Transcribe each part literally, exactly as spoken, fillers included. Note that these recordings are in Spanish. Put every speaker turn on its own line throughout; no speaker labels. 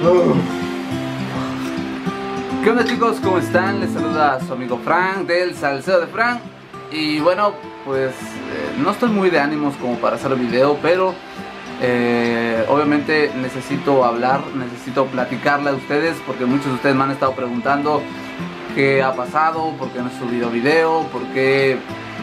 ¿Qué onda, chicos? ¿Cómo están? Les saluda su amigo Frank del Salseo de Frank. Y bueno, pues eh, no estoy muy de ánimos como para hacer el video, pero eh, obviamente necesito hablar, necesito platicarle a ustedes, porque muchos de ustedes me han estado preguntando qué ha pasado, por qué no he subido video, por qué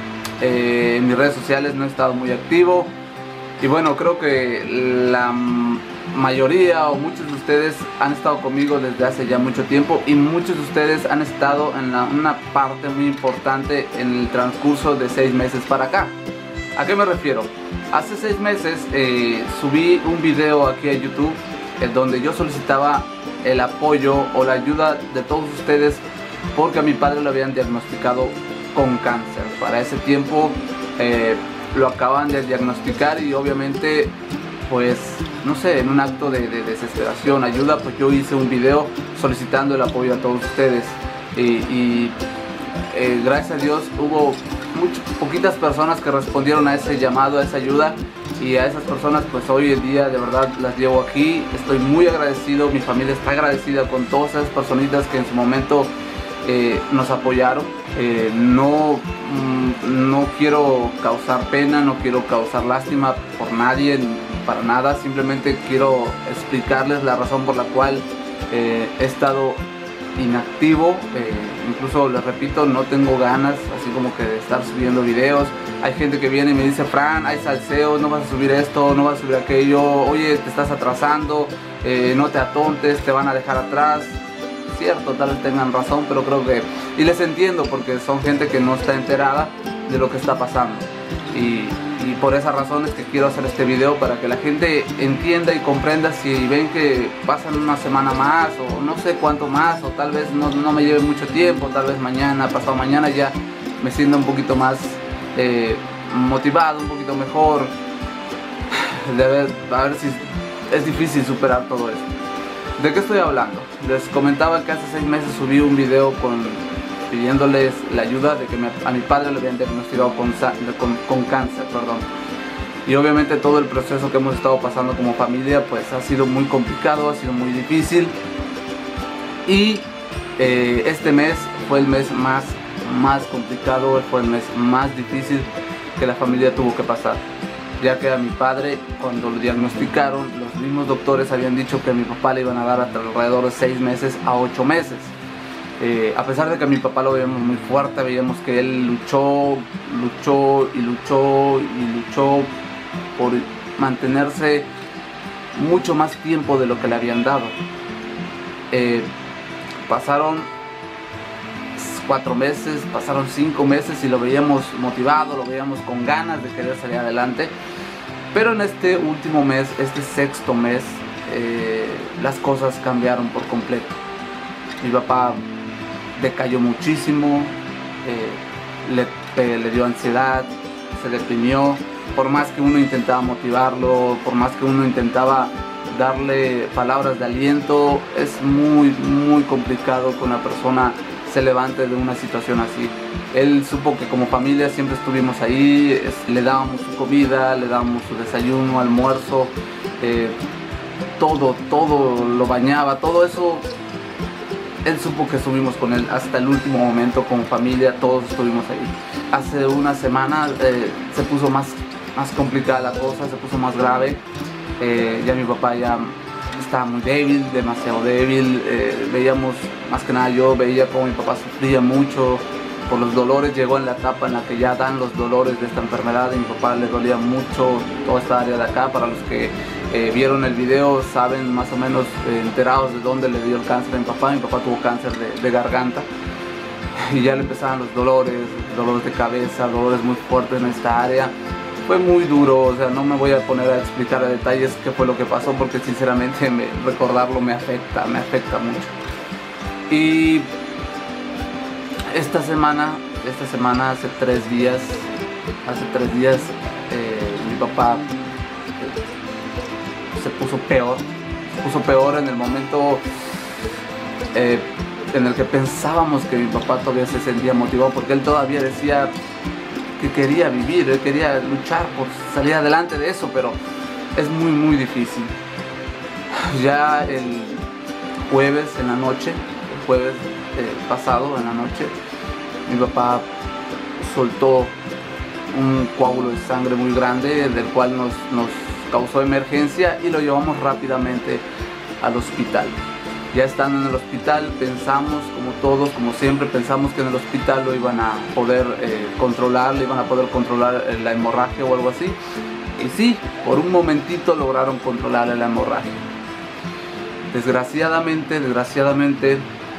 eh, en mis redes sociales no he estado muy activo. Y bueno, creo que la mayoría o muchos de ustedes han estado conmigo desde hace ya mucho tiempo, y muchos de ustedes han estado en la, una parte muy importante en el transcurso de seis meses para acá. ¿A qué me refiero? Hace seis meses eh, subí un video aquí a YouTube en donde yo solicitaba el apoyo o la ayuda de todos ustedes, porque a mi padre lo habían diagnosticado con cáncer. Para ese tiempo eh, lo acaban de diagnosticar, y obviamente, pues no sé, en un acto de, de desesperación, ayuda, pues yo hice un video solicitando el apoyo a todos ustedes. Y, y eh, gracias a Dios hubo muchas, poquitas personas que respondieron a ese llamado, a esa ayuda, y a esas personas pues hoy en día de verdad las llevo aquí. Estoy muy agradecido, mi familia está agradecida con todas esas personitas que en su momento eh, nos apoyaron. Eh, no, no quiero causar pena, no quiero causar lástima por nadie, para nada. Simplemente quiero explicarles la razón por la cual eh, he estado inactivo. Eh, incluso les repito, no tengo ganas así como que de estar subiendo videos. Hay gente que viene y me dice: Fran, hay salseo, no vas a subir esto, no vas a subir aquello, oye, te estás atrasando, eh, no te atontes, te van a dejar atrás. Cierto, tal vez tengan razón, pero creo que, y les entiendo, porque son gente que no está enterada de lo que está pasando, y, y por esa razón es que quiero hacer este video, para que la gente entienda y comprenda. Si ven que pasan una semana más, o no sé cuánto más, o tal vez no, no me lleve mucho tiempo, tal vez mañana, pasado mañana ya me sienta un poquito más eh, motivado, un poquito mejor, de ver, a ver si es difícil superar todo eso. ¿De qué estoy hablando? Les comentaba que hace seis meses subí un video con, pidiéndoles la ayuda de que me, a mi padre le habían diagnosticado con, con, con cáncer, perdón. Y obviamente todo el proceso que hemos estado pasando como familia pues ha sido muy complicado, ha sido muy difícil. Y eh, este mes fue el mes más, más complicado, fue el mes más difícil que la familia tuvo que pasar, ya que a mi padre, cuando lo diagnosticaron, los mismos doctores habían dicho que a mi papá le iban a dar hasta alrededor de seis meses a ocho meses. Eh, a pesar de que a mi papá lo veíamos muy fuerte, veíamos que él luchó, luchó y luchó y luchó por mantenerse mucho más tiempo de lo que le habían dado. Eh, pasaron cuatro meses, pasaron cinco meses, y lo veíamos motivado, lo veíamos con ganas de querer salir adelante. Pero en este último mes, este sexto mes, eh, las cosas cambiaron por completo. Mi papá decayó muchísimo, eh, le, le dio ansiedad, se deprimió. Por más que uno intentaba motivarlo, por más que uno intentaba darle palabras de aliento, es muy, muy complicado que una persona se levante de una situación así. Él supo que como familia siempre estuvimos ahí, es, le dábamos su comida, le dábamos su desayuno, almuerzo, eh, todo, todo lo bañaba, todo eso. Él supo que estuvimos con él hasta el último momento como familia, todos estuvimos ahí. Hace una semana eh, se puso más, más complicada la cosa, se puso más grave. Eh, ya mi papá ya estaba muy débil, demasiado débil. Eh, veíamos, más que nada yo veía como mi papá sufría mucho por los dolores. Llegó en la etapa en la que ya dan los dolores de esta enfermedad, y a mi papá le dolía mucho toda esta área de acá. Para los que eh, vieron el video saben más o menos, eh, enterados de dónde le dio el cáncer a mi papá. Mi papá tuvo cáncer de, de garganta, y ya le empezaban los dolores, dolores de cabeza, dolores muy fuertes en esta área. Fue muy duro, o sea, no me voy a poner a explicar a detalles qué fue lo que pasó, porque sinceramente me, recordarlo me afecta, me afecta mucho. Y esta semana, esta semana hace tres días, hace tres días eh, mi papá eh, se puso peor, se puso peor en el momento eh, en el que pensábamos que mi papá todavía se sentía motivado, porque él todavía decía que quería vivir, él quería luchar por salir adelante de eso, pero es muy muy difícil. Ya el, jueves en la noche, el jueves eh, pasado en la noche, mi papá soltó un coágulo de sangre muy grande, del cual nos, nos causó emergencia y lo llevamos rápidamente al hospital. Ya estando en el hospital pensamos, como todos, como siempre, pensamos que en el hospital lo iban a poder eh, controlar, le iban a poder controlar eh, la hemorragia o algo así. Y sí, por un momentito lograron controlar la hemorragia. Desgraciadamente, desgraciadamente,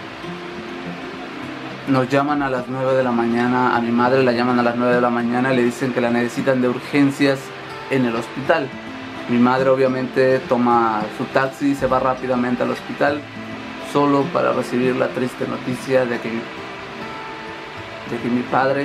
nos llaman a las nueve de la mañana, a mi madre la llaman a las nueve de la mañana y le dicen que la necesitan de urgencias en el hospital. Mi madre obviamente toma su taxi y se va rápidamente al hospital, solo para recibir la triste noticia de que, de que mi padre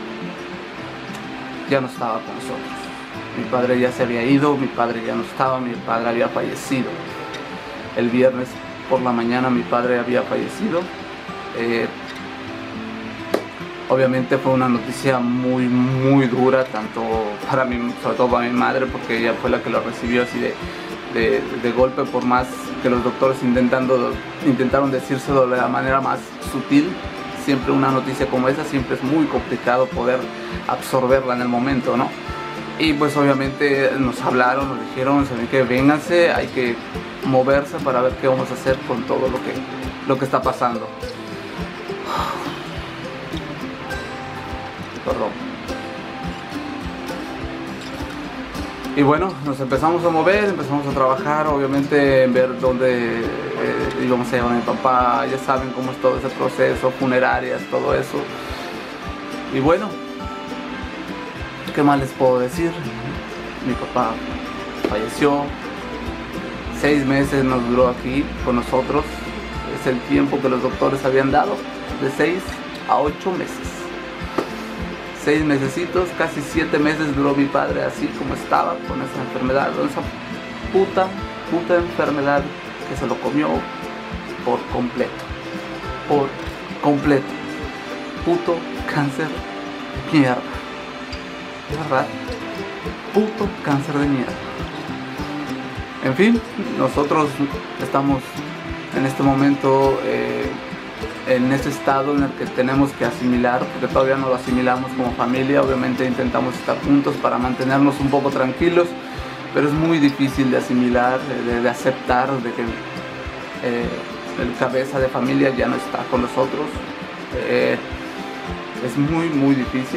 ya no estaba con nosotros. Mi padre ya se había ido, mi padre ya no estaba, mi padre había fallecido. El viernes por la mañana mi padre había fallecido. Eh, obviamente fue una noticia muy muy dura, tanto para mí, sobre todo para mi madre, porque ella fue la que lo recibió así de, de, de golpe, por más que los doctores intentando, intentaron decírselo de la manera más sutil. Siempre una noticia como esa, siempre es muy complicado poder absorberla en el momento, ¿no? Y pues obviamente nos hablaron, nos dijeron, saben que vénganse, hay que moverse para ver qué vamos a hacer con todo lo que, lo que está pasando. Perdón. Y bueno, nos empezamos a mover, empezamos a trabajar, obviamente en ver dónde eh, íbamos a llevar a mi papá. Ya saben cómo es todo ese proceso, funerarias, todo eso. Y bueno, ¿qué más les puedo decir? Mi papá falleció, seis meses nos duró aquí con nosotros. Es el tiempo que los doctores habían dado, de seis a ocho meses. Seis mesecitos, casi siete meses duró mi padre así como estaba, con esa enfermedad, con esa puta, puta enfermedad que se lo comió por completo, por completo, puto cáncer de mierda, ¿verdad? Puto cáncer de mierda. En fin, nosotros estamos en este momento eh, en ese estado en el que tenemos que asimilar, porque todavía no lo asimilamos como familia. Obviamente intentamos estar juntos para mantenernos un poco tranquilos, pero es muy difícil de asimilar, de, de aceptar de que eh, el cabeza de familia ya no está con nosotros. Eh, es muy muy difícil,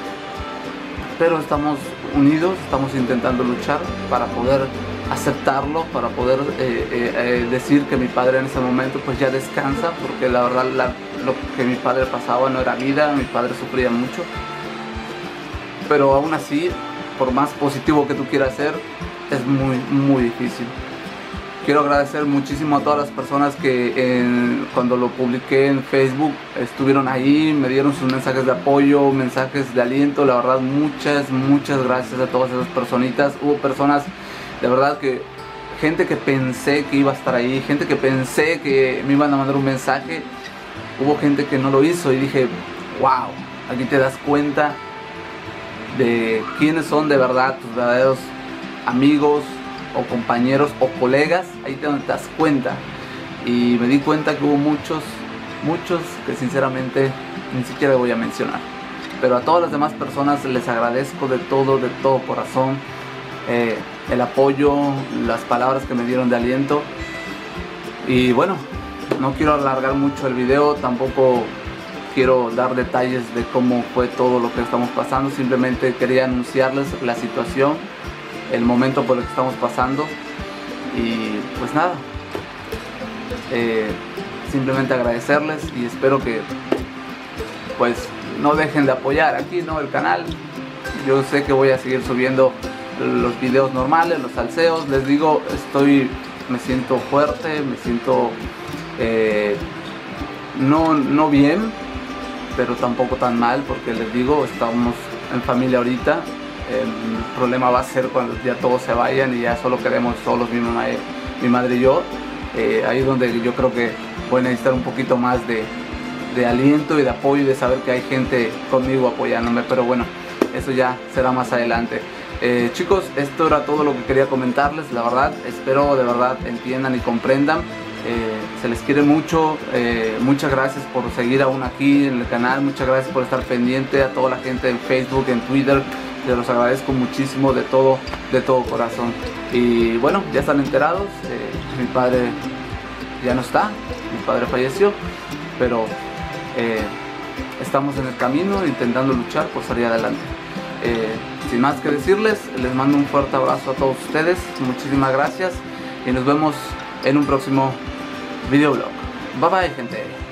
pero estamos unidos, estamos intentando luchar para poder aceptarlo, para poder eh, eh, eh, decir que mi padre en ese momento pues ya descansa, porque la verdad la, lo que mi padre pasaba no era vida, mi padre sufría mucho. Pero aún así, por más positivo que tú quieras ser, es muy muy difícil. Quiero agradecer muchísimo a todas las personas que en, cuando lo publiqué en Facebook estuvieron ahí, me dieron sus mensajes de apoyo, mensajes de aliento. La verdad, muchas muchas gracias a todas esas personitas. Hubo personas, de verdad, que gente que pensé que iba a estar ahí, gente que pensé que me iban a mandar un mensaje. Hubo gente que no lo hizo y dije, wow, aquí te das cuenta de quiénes son de verdad tus verdaderos amigos o compañeros o colegas. Ahí te das cuenta. Y me di cuenta que hubo muchos, muchos que sinceramente ni siquiera voy a mencionar. Pero a todas las demás personas les agradezco de todo, de todo corazón. Eh, el apoyo, las palabras que me dieron de aliento. Y bueno, no quiero alargar mucho el video, tampoco quiero dar detalles de cómo fue todo lo que estamos pasando. Simplemente quería anunciarles la situación, el momento por el que estamos pasando. Y pues nada, eh, simplemente agradecerles y espero que pues no dejen de apoyar aquí, ¿no?, el canal. Yo sé que voy a seguir subiendo los videos normales, los salseos. Les digo, estoy, me siento fuerte, me siento eh, no, no bien, pero tampoco tan mal, porque les digo, estamos en familia ahorita. El problema va a ser cuando ya todos se vayan y ya solo quedemos solos, mi mamá, mi madre y yo. Eh, ahí es donde yo creo que voy a necesitar un poquito más de, de aliento y de apoyo y de saber que hay gente conmigo apoyándome, pero bueno, eso ya será más adelante. Eh, chicos, esto era todo lo que quería comentarles. La verdad, espero de verdad entiendan y comprendan Eh, se les quiere mucho, eh, muchas gracias por seguir aún aquí en el canal, muchas gracias por estar pendiente, a toda la gente en Facebook, en Twitter, les los agradezco muchísimo de todo, de todo corazón. Y bueno, ya están enterados, eh, mi padre ya no está, mi padre falleció, pero eh, estamos en el camino intentando luchar por salir adelante. Eh, sin más que decirles, les mando un fuerte abrazo a todos ustedes, muchísimas gracias y nos vemos en un próximo videoblog. Bye bye, gente.